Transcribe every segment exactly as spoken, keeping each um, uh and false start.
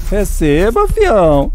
Receba, fião.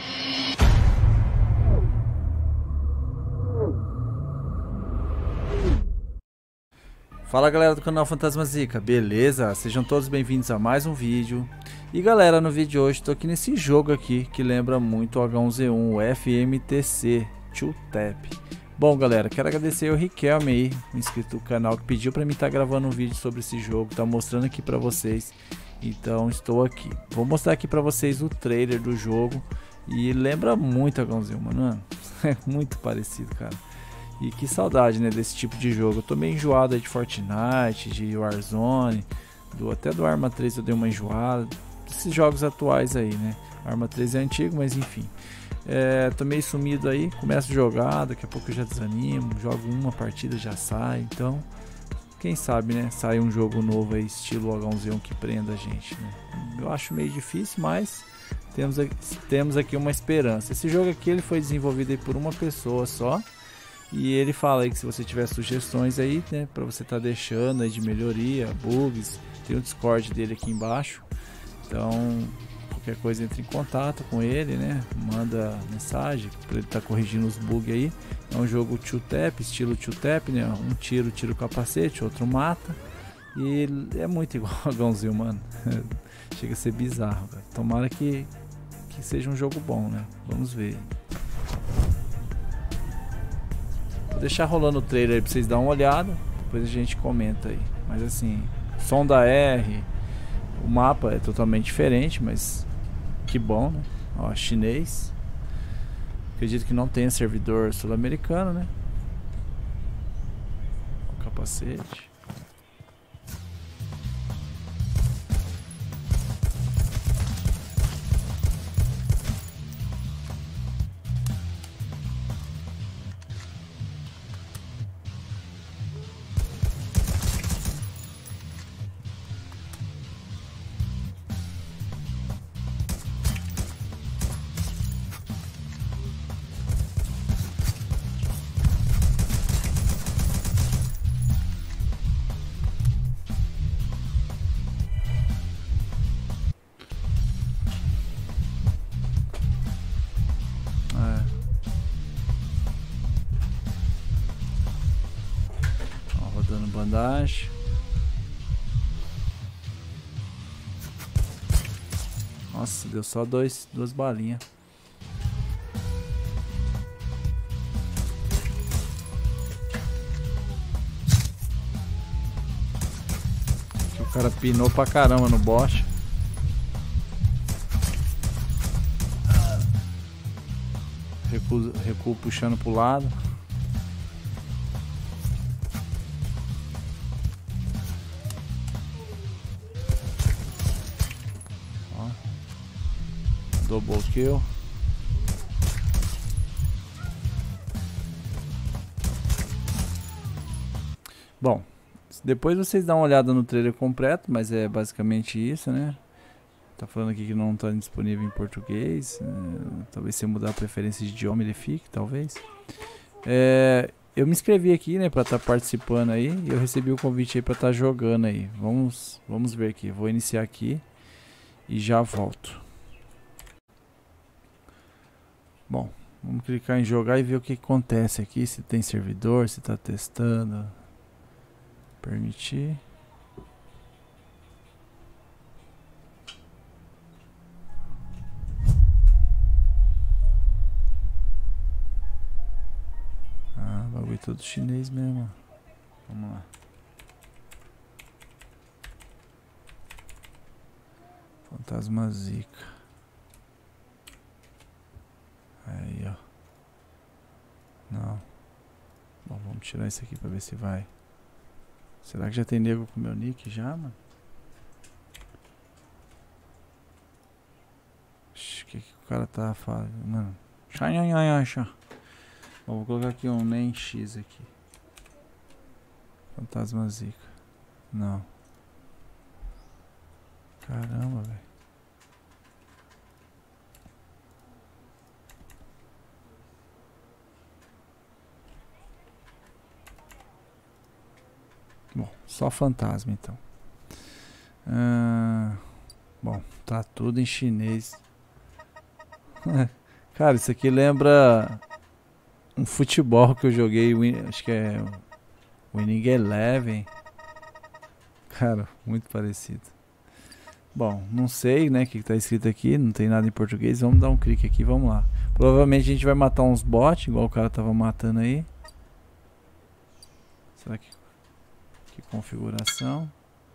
Fala galera do canal Fantasma Zica, beleza? Sejam todos bem-vindos a mais um vídeo. E galera, no vídeo de hoje tô aqui nesse jogo aqui que lembra muito o H um Z um, o F M T C Two Tap. Bom galera, quero agradecer o Riquelme aí, um inscrito do canal, que pediu pra mim estar gravando um vídeo sobre esse jogo, tá mostrando aqui pra vocês. Então estou aqui, vou mostrar aqui pra vocês o trailer do jogo. E lembra muito H um Z um, mano, é muito parecido, cara. E que saudade, né, desse tipo de jogo. Eu tô meio enjoado aí de Fortnite, de Warzone, do, até do Arma três eu dei uma enjoada. Esses jogos atuais aí, né. Arma três é antigo, mas enfim. É, tô meio sumido aí, começo a jogar, daqui a pouco eu já desanimo, jogo uma partida já sai, então quem sabe, né, sai um jogo novo aí, estilo H um Z um, que prenda a gente, né. Eu acho meio difícil, mas temos aqui, temos aqui uma esperança. Esse jogo aqui ele foi desenvolvido aí por uma pessoa só, e ele fala aí que se você tiver sugestões aí, né, para você tá deixando aí de melhoria, bugs, tem o Discord dele aqui embaixo, então qualquer coisa entre em contato com ele, né? Manda mensagem para ele estar tá corrigindo os bugs aí. É um jogo two tap, estilo two tap, né? Um tiro, tira o capacete, outro mata. E é muito igual a H um Z um, mano. Chega a ser bizarro, cara. Tomara que, que seja um jogo bom, né? Vamos ver. Vou deixar rolando o trailer aí pra vocês darem uma olhada. Depois a gente comenta aí. Mas assim, som da R, o mapa é totalmente diferente, mas que bom, né? Ó, chinês. Acredito que não tenha servidor sul-americano, né? O capacete. Dando bandagem. Nossa, deu só dois, duas balinhas. O cara pinou pra caramba no boss. Recuo, recuo puxando pro lado. Double kill. Bom, depois vocês dão uma olhada no trailer completo, mas é basicamente isso, né? Tá falando aqui que não está disponível em português. É, talvez se eu mudar a preferência de idioma ele fique, talvez. É, eu me inscrevi aqui, né, para estar tá participando aí. E eu recebi o convite aí para estar tá jogando aí. Vamos, vamos ver aqui. Vou iniciar aqui e já volto. Bom, vamos clicar em jogar e ver o que acontece aqui, se tem servidor, se está testando. Permitir. Ah, bagulho todo chinês mesmo. Vamos lá. Fantasma Zica. Aí, ó. Não. Bom, vamos tirar isso aqui pra ver se vai. Será que já tem nego com meu nick já, mano? O que, que o cara tá fazendo? Mano. Bom, vou colocar aqui um nem X aqui. Fantasma Zica. Não. Caramba, velho. Bom, só fantasma então. Ah, Bom, tá tudo em chinês. Cara, isso aqui lembra um futebol que eu joguei, win- acho que é Winning Eleven. Cara, muito parecido. Bom, não sei, né, o que, que tá escrito aqui, não tem nada em português. Vamos dar um clique aqui, vamos lá. Provavelmente a gente vai matar uns bots, igual o cara tava matando aí. Será que, que configuração?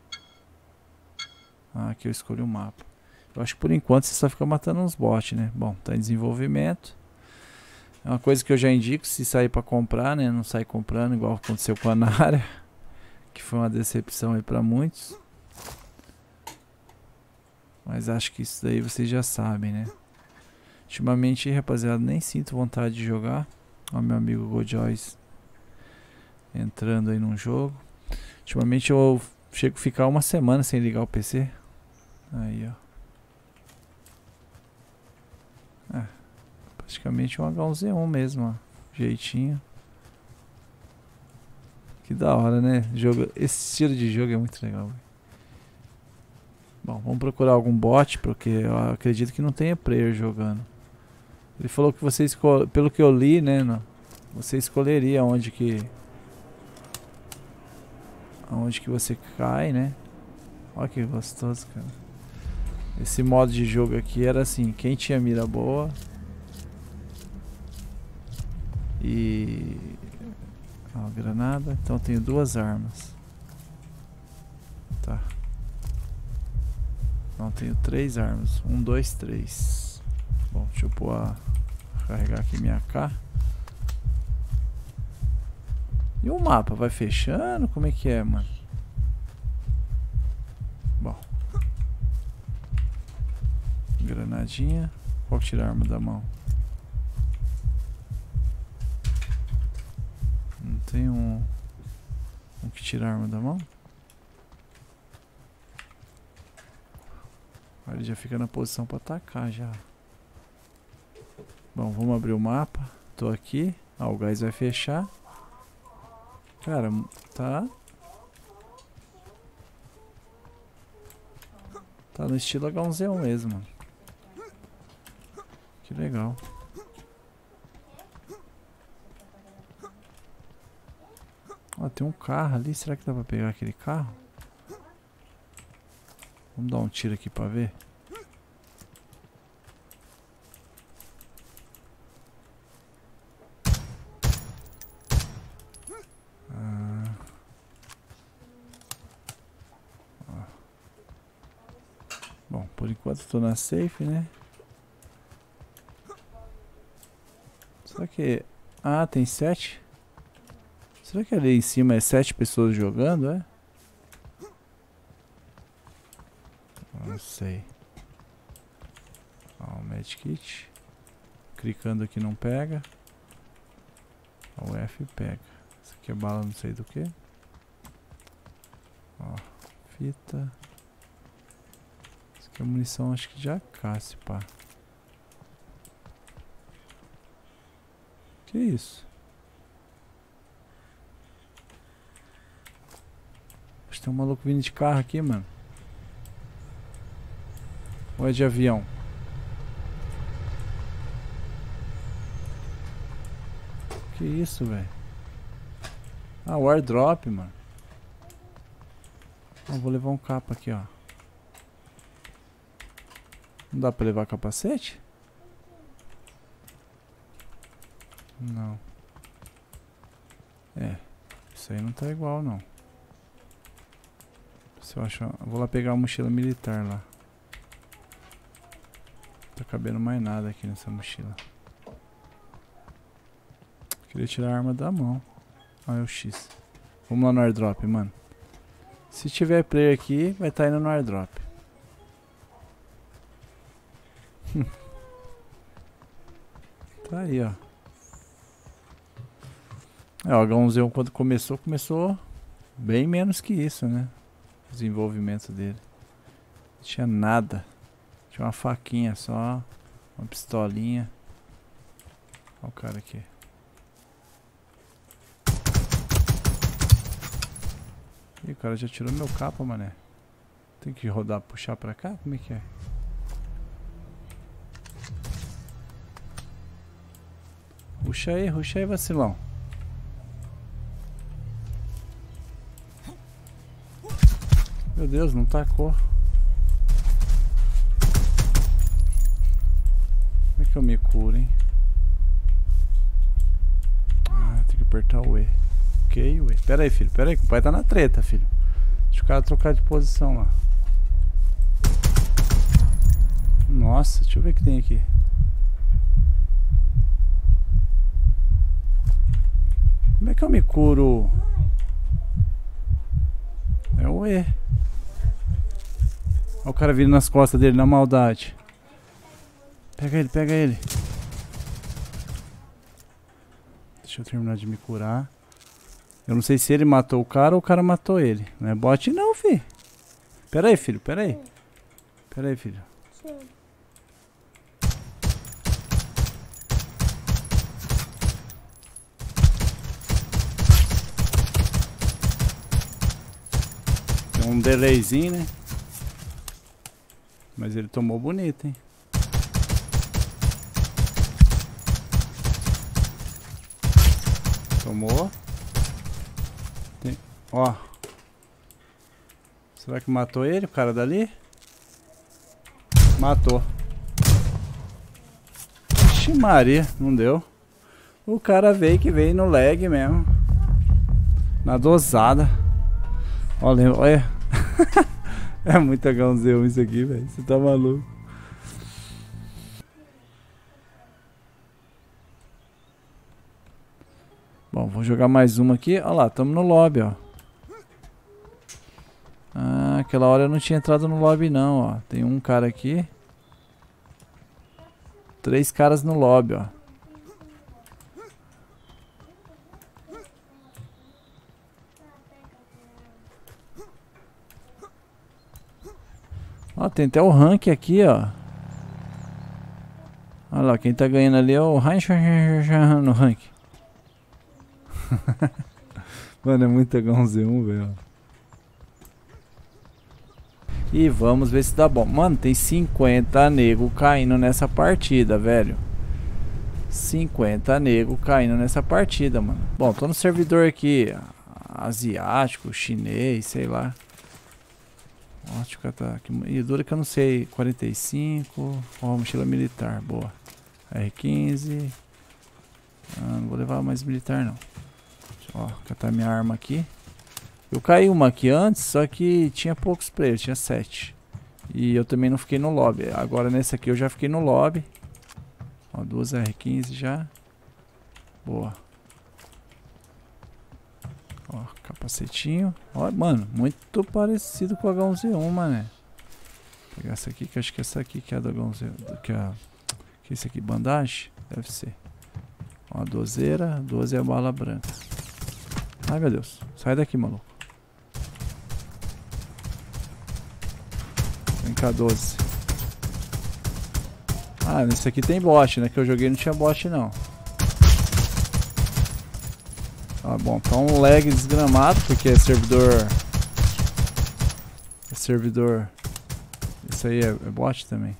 Ah, aqui eu escolhi o mapa. Eu acho que por enquanto você só fica matando uns bots, né? Bom, tá em desenvolvimento. É uma coisa que eu já indico, se sair pra comprar, né? Não sair comprando, igual aconteceu com a Nara, que foi uma decepção aí pra muitos. Mas acho que isso daí vocês já sabem, né? Ultimamente, rapaziada, nem sinto vontade de jogar. Ó, meu amigo Gojoyce entrando aí num jogo. Ultimamente eu chego a ficar uma semana sem ligar o P C. Aí, ó. É, praticamente um H um Z um mesmo, ó. Jeitinho. Que da hora, né? Jogo, esse estilo de jogo é muito legal, véio. Bom, vamos procurar algum bot, porque eu acredito que não tenha player jogando. Ele falou que você escolhe, pelo que eu li, né, no, você escolheria onde que onde que você cai, né? Olha que gostoso, cara. Esse modo de jogo aqui era assim, quem tinha mira boa e ó, granada, então eu tenho duas armas. Tá. Então tenho três armas. Um, dois, três. Bom, deixa eu pôr a... carregar aqui minha K. E o mapa? Vai fechando? Como é que é, mano? Bom. Granadinha. Qual que tira a arma da mão? Não tem um... um que tira a arma da mão? Aí ele já fica na posição pra atacar já. Bom, vamos abrir o mapa. Tô aqui. Ah, o gás vai fechar. Cara, tá... Tá no estilo H um Z um mesmo, mano. Que legal. Ó, tem um carro ali. Será que dá pra pegar aquele carro? Vamos dar um tiro aqui pra ver. Ah. Bom, por enquanto estou na safe, né? Será que... Ah, tem sete? Será que ali em cima é sete pessoas jogando, é? Não sei. Ó, o medkit. Clicando aqui não pega. O F pega. Isso aqui é bala não sei do que. Ó, fita. Isso aqui é munição acho que de A K, se pá. Que isso? Acho que tem um maluco vindo de carro aqui, mano. Ou é de avião? Que isso, velho? Ah, o airdrop, mano. Ah, vou levar um capa aqui, ó. Não dá pra levar capacete? Não. É. Isso aí não tá igual, não. Se eu achar... Vou lá pegar a mochila militar lá. Não tá cabendo mais nada aqui nessa mochila. Queria tirar a arma da mão. Ah, é o X. Vamos lá no airdrop, mano. Se tiver player aqui, vai estar indo no airdrop. Tá aí, ó. É, o H um Z um quando começou, começou bem menos que isso, né? O desenvolvimento dele. Não tinha nada. Tinha uma faquinha só. Uma pistolinha. Olha o cara aqui. Ih, o cara já tirou meu capa, mané. Tem que rodar, puxar pra cá? Como é que é? Puxa aí, puxa aí, vacilão. Meu Deus, não tacou. Como é que eu me curo, hein? Ah, tem que apertar o E. Ok, o E. Pera aí, filho. Pera aí, que o pai tá na treta, filho. Deixa o cara trocar de posição lá. Nossa, deixa eu ver o que tem aqui. Como é que eu me curo? É o E. Olha o cara vindo nas costas dele, na maldade. Pega ele, pega ele. Deixa eu terminar de me curar. Eu não sei se ele matou o cara ou o cara matou ele. Não é bot não, filho. Pera aí, filho, pera aí. Pera aí, filho. Tem um delayzinho, né? Mas ele tomou bonito, hein? Tomou. Tem... Ó. Será que matou ele, o cara dali? Matou. Ixi Maria, não deu. O cara veio que veio no lag mesmo. Na dosada. Olha, olha. É muito agãozão isso aqui, velho. Você tá maluco. Bom, vou jogar mais uma aqui. Olha lá, estamos no lobby, ó. Ah, aquela hora eu não tinha entrado no lobby não, ó. Tem um cara aqui. Três caras no lobby, ó. Ó, tem até o rank aqui, ó. Olha lá, quem tá ganhando ali é o Heinz no rank. Mano, é muito H Z um, velho. E vamos ver se dá bom. Mano, tem cinquenta nego caindo nessa partida, velho. cinquenta nego caindo nessa partida, mano. Bom, tô no servidor aqui asiático, chinês, sei lá. Ótica tá aqui. E dura que eu não sei. quarenta e cinco. Ó, mochila militar, boa. R quinze. Ah, não vou levar mais militar não. Ó, catar minha arma aqui. Eu caí uma aqui antes, só que tinha poucos players, tinha sete. E eu também não fiquei no lobby. Agora nesse aqui eu já fiquei no lobby. Ó, duas R quinze já. Boa. Ó, capacetinho. Ó, mano, muito parecido com o H um Z um, mano. Vou pegar essa aqui, que acho que essa aqui que é a do H um Z um. Que é, que é esse aqui, bandagem? Deve ser. Ó, a dozeira, doze é a bala branca. Ai, meu Deus. Sai daqui, maluco. Vem cá, doze. Ah, nesse aqui tem bot, né? Que eu joguei não tinha bot, não. Ah, bom, tá um lag desgramado, porque é servidor... É servidor... Isso aí é, é bot também.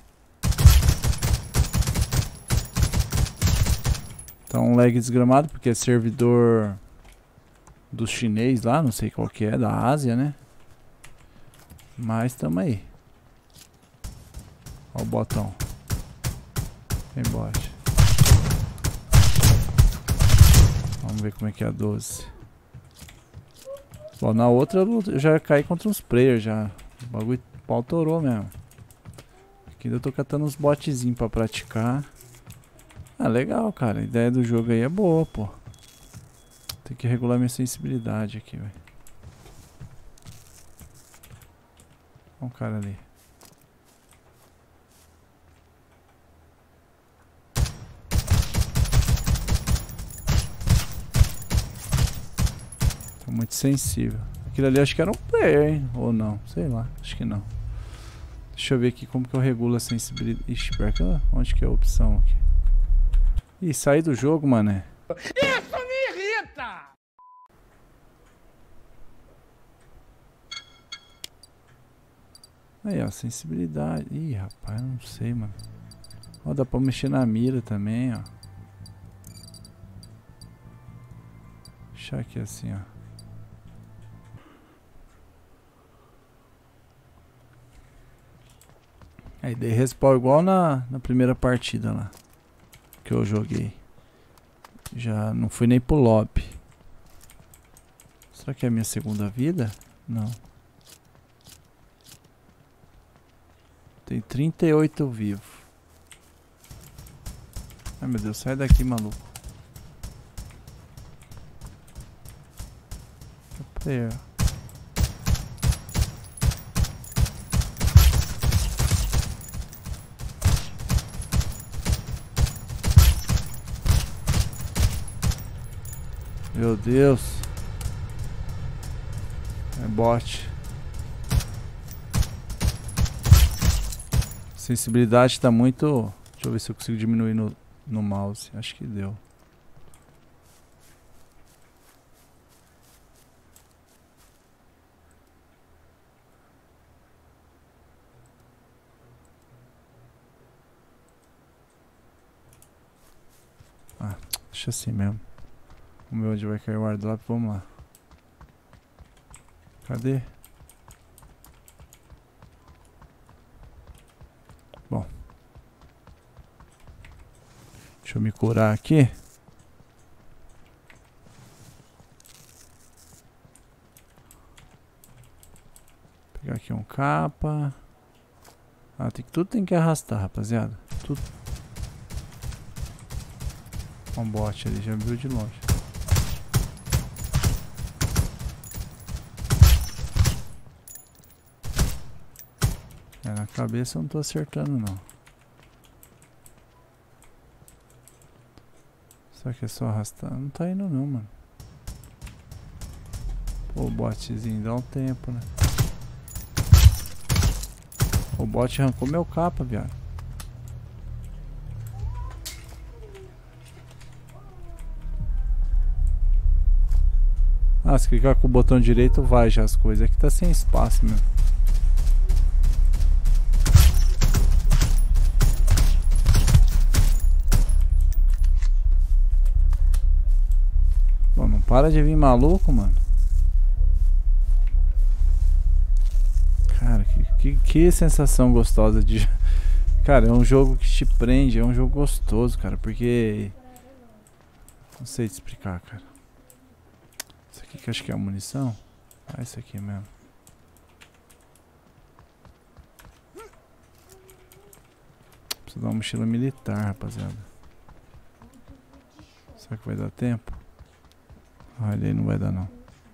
Tá um lag desgramado, porque é servidor... do chinês lá, não sei qual que é, da Ásia, né? Mas tamo aí. Ó o botão. Tem bot. Vamos ver como é que é a doze. Bom, na outra eu já caí contra uns players já. O bagulho pau torou mesmo. Aqui ainda tô catando uns botzinhos pra praticar. Ah, legal, cara. A ideia do jogo aí é boa, pô. Tem que regular minha sensibilidade aqui, velho. Olha um cara ali. Tô muito sensível. Aquilo ali acho que era um player, hein? Ou não, sei lá, acho que não. Deixa eu ver aqui como que eu regulo a sensibilidade. Ixi, pior que eu... onde que é a opção aqui? Ih, saí do jogo, mané. Isso me irrita! Aí, ó, sensibilidade. Ih, rapaz, eu não sei, mano. Ó, dá pra mexer na mira também, ó. Deixar aqui assim, ó. Aí dei respawn igual na, na primeira partida lá que eu joguei. Já não fui nem pro lobby. Será que é a minha segunda vida? Não. Tem trinta e oito vivo. Ai meu Deus, sai daqui, maluco. Player. Meu Deus. É bot. Sensibilidade tá muito... Deixa eu ver se eu consigo diminuir no, no mouse. Acho que deu. Ah, deixa assim mesmo. Vamos ver onde vai cair o airdrop. Vamos lá. Cadê? Bom. Deixa eu me curar aqui. Pegar aqui um capa. Ah, tem, tudo tem que arrastar, rapaziada. Tudo. Um bot ali, já viu de longe. É, na cabeça eu não tô acertando não. Será que é só arrastar? Não tá indo não, mano. Pô, o botzinho dá um tempo, né? O bot arrancou meu capa, viado. Ah, se clicar com o botão direito vai já as coisas. Aqui tá sem espaço mesmo. Bom, não para de vir maluco, mano. Cara, que, que, que sensação gostosa de... Cara, é um jogo que te prende, é um jogo gostoso, cara, porque... Não sei te explicar, cara. Isso aqui que eu acho que é a munição. Ah, isso aqui mesmo. Preciso dar uma mochila militar, rapaziada. Será que vai dar tempo? Olha aí, não vai dar não.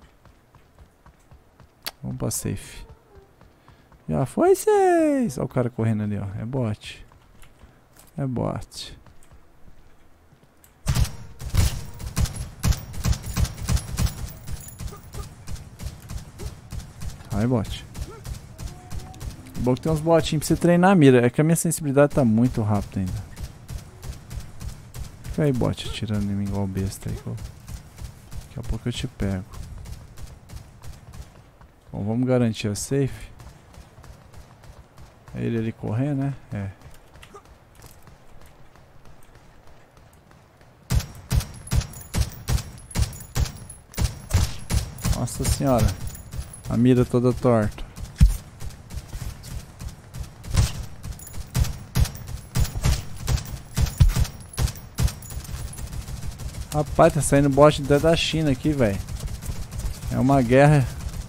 Vamos pra safe. Já foi seis. Olha o cara correndo ali, ó. É bot. É bot. Aí, bot. Bom que tem uns botinhos pra você treinar a mira. É que a minha sensibilidade tá muito rápida ainda. Fica aí, bot, atirando em mim igual besta aí. Daqui a pouco eu te pego. Bom, vamos garantir a safe. É ele ali correndo, né? É. Nossa senhora. A mira toda torta. Rapaz, tá saindo bot até da China aqui, velho. É uma guerra.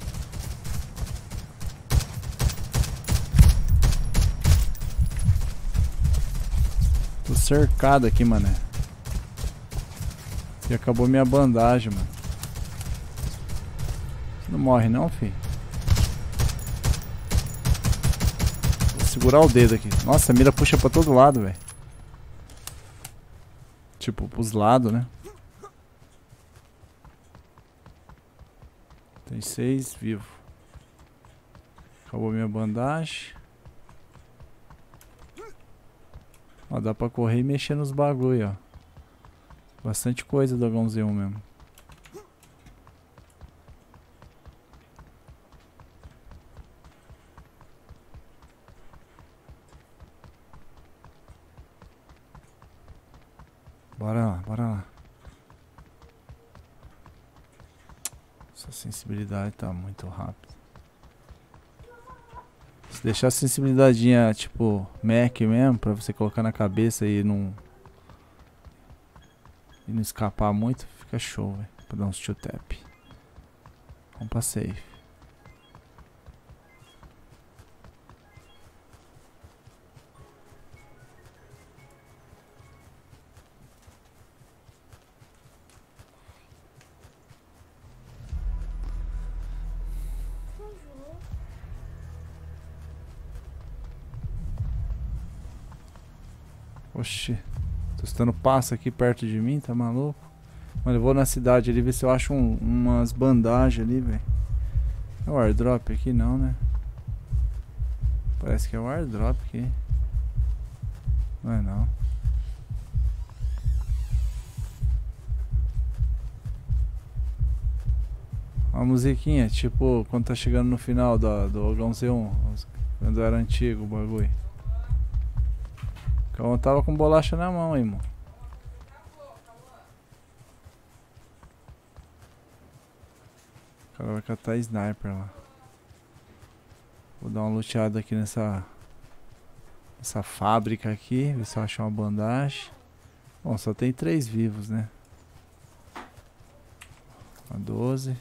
Tô cercado aqui, mané. E acabou minha bandagem, mano. Você não morre não, filho? Vou segurar o dedo aqui. Nossa, a mira puxa pra todo lado, velho. Tipo, pros lados, né? Tem seis vivos. Acabou minha bandagem. Ó, dá pra correr e mexer nos bagulho, ó. Bastante coisa do H um Z um mesmo. Bora lá, bora lá. Essa sensibilidade tá muito rápida. Se deixar a sensibilidadinha tipo Mac mesmo, pra você colocar na cabeça e não e não escapar muito, fica show, velho. Pra dar uns two tap. Vamos pra safe. Oxi, tô estando passo aqui perto de mim, tá maluco? Mano, eu vou na cidade ali ver se eu acho um, umas bandagens ali, velho. É o airdrop aqui? Não, né? Parece que é o airdrop aqui. Não é não. Uma musiquinha, tipo quando tá chegando no final do, do Ogão Z um, quando era antigo o bagulho. Eu tava com bolacha na mão, aí, mano. O cara vai catar sniper lá. Vou dar uma luteada aqui nessa Nessa fábrica aqui. Ver se eu acho uma bandagem. Bom, só tem três vivos, né? Uma doze.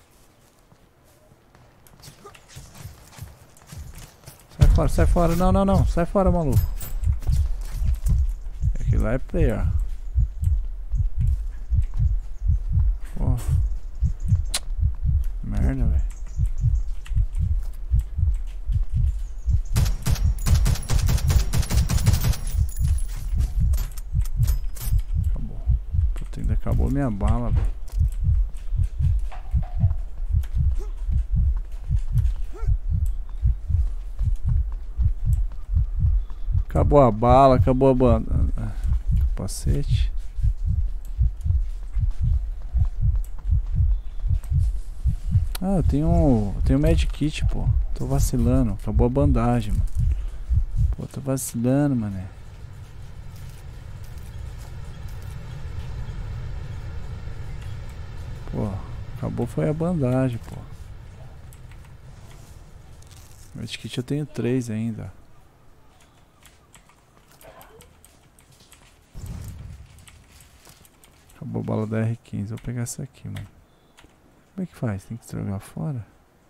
Sai fora, sai fora. Não, não, não. Sai fora, maluco. Aquilo lá é player. Pô. Merda, velho. Acabou. Puta, ainda acabou minha bala, velho. Acabou a bala, acabou a banda. Capacete. Ah, eu tenho, eu tenho medkit, pô. Tô vacilando. Acabou a bandagem, mano. Pô, tô vacilando, mané. Pô, acabou foi a bandagem, pô. Medkit eu tenho três ainda. Acabou a bala da R quinze. Vou pegar essa aqui, mano. Como é que faz? Tem que jogar fora?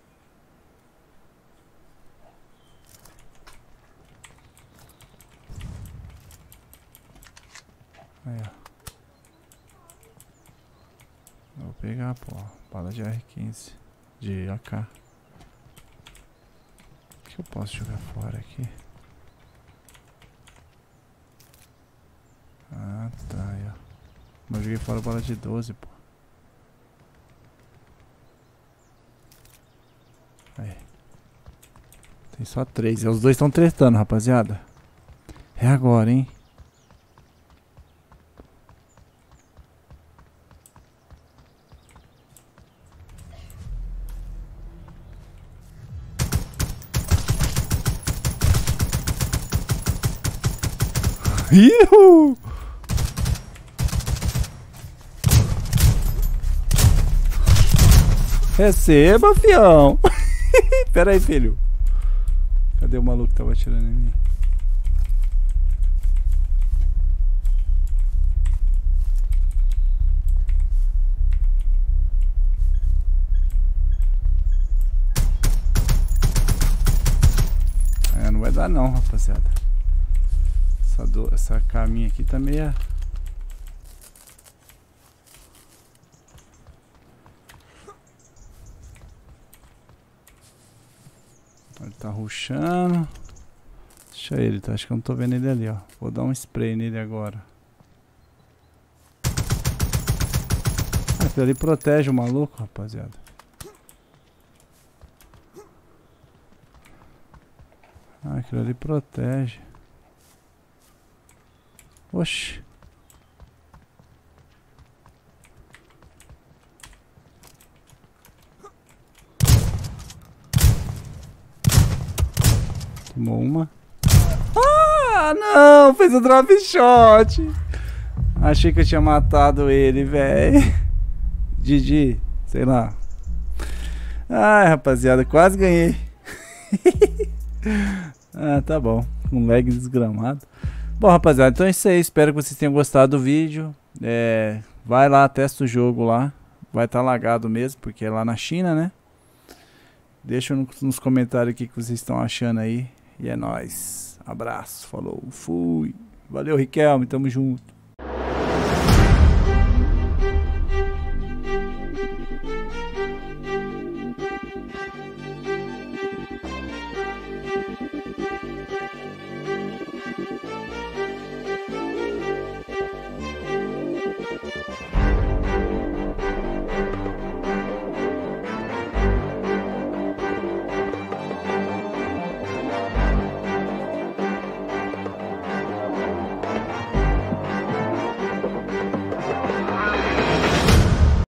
Aí, ó. Vou pegar, pô. Bala de R quinze. De A K. O que eu posso jogar fora aqui? Ah, tá, aí, ó. Mas eu joguei fora bala de doze, pô. Aí. Tem só três. Os dois estão tretando, rapaziada. É agora, hein? Ihu! Receba, fião. Pera aí, filho. Cadê o maluco que tava atirando em mim? É, não vai dar não, rapaziada. Essa, do, essa caminha aqui tá meia... Ele tá rushando. Deixa ele, tá? Acho que eu não tô vendo ele ali, ó. Vou dar um spray nele agora. Ah, aquilo ali protege o maluco, rapaziada. Ah, aquilo ali protege. Oxi. Tomou uma. Ah, não! Fez o drop shot! Achei que eu tinha matado ele, velho. Didi, sei lá. Ai, rapaziada, quase ganhei. Ah, tá bom. Um lag desgramado. Bom, rapaziada, então é isso aí. Espero que vocês tenham gostado do vídeo. É, vai lá, testa o jogo lá. Vai estar tá lagado mesmo, porque é lá na China, né? Deixa nos comentários o que vocês estão achando aí. E é nóis. Abraço, falou, fui. Valeu, Riquelme, tamo junto.